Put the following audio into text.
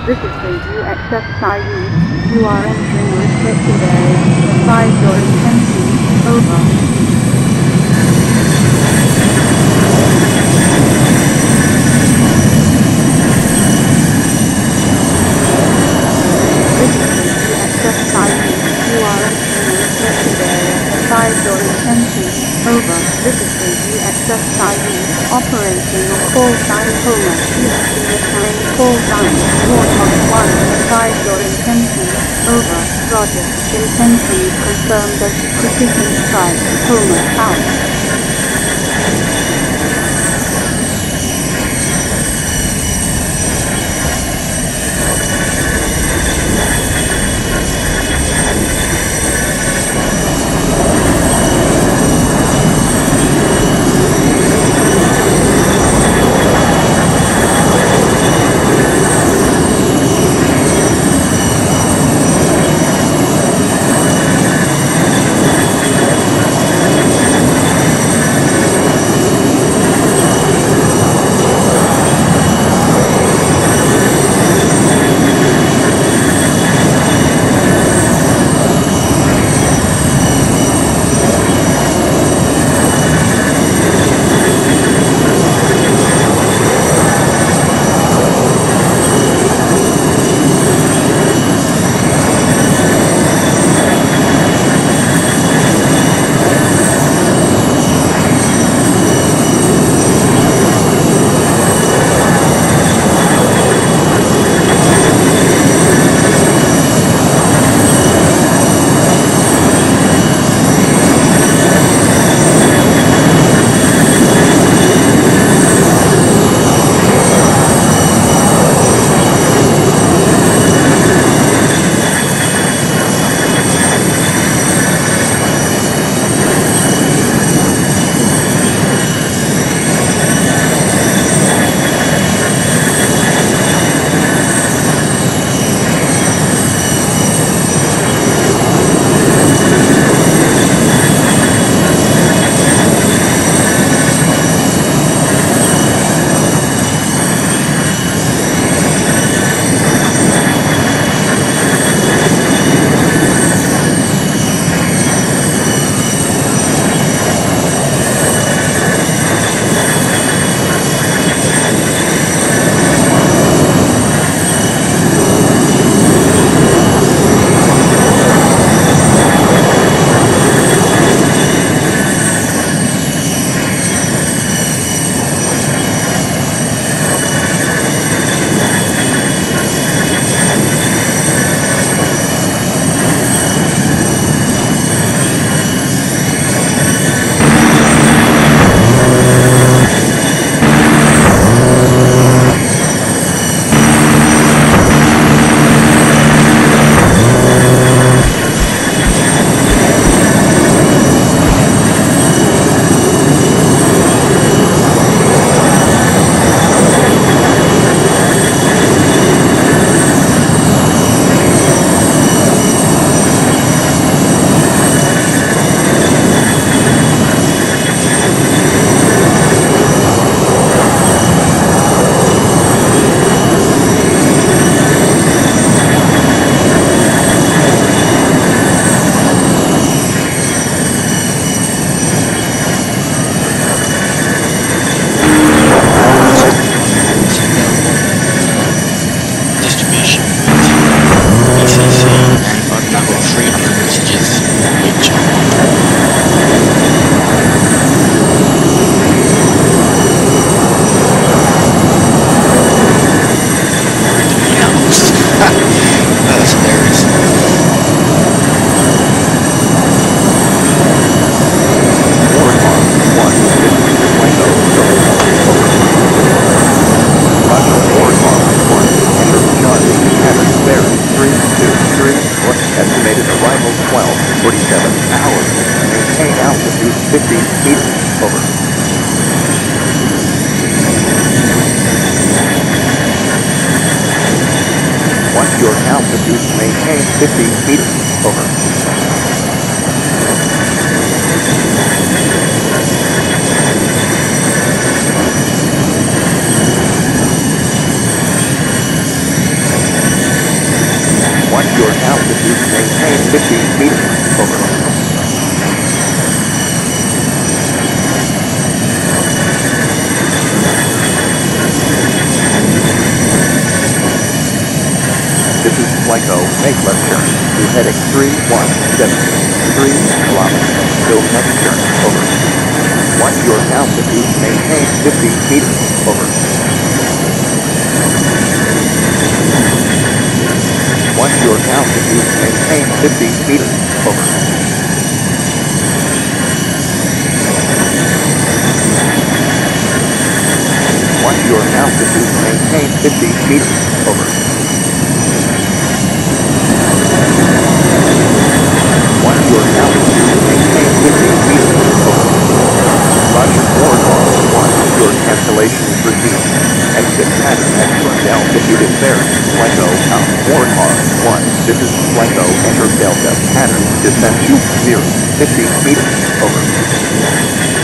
This is the USEC. You are entering a restricted area. Advise your intentions. Over. You are entering a restricted area. Advise your intentions. Over. This is the USEC operating on call sign Homer. USC assigned call sign. WatchDog 1. Advise your intentions. Over. Roger. Intentions confirmed as precision strike. Homer. Out. Maintain 50 meters. Over. 50 meters. Over. This is FlyCo. Make left turn to heading 317 kilometers. Go next turn. Over. Watch your altitude. Maintain 50 meters. Over. Watch your altitude. Maintain 50 meters. Over. Watch your altitude. Maintain 50 meters. Over. Watch your altitude. Maintain 50 meters. Over. Roger. Warthog 1. Your cancellation is resumed. Exit pattern excellent altitude is there. FlyCo out. Warthog 1. This is FlyCo. Enter Delta pattern. Descent to 0. 50 meters. Over.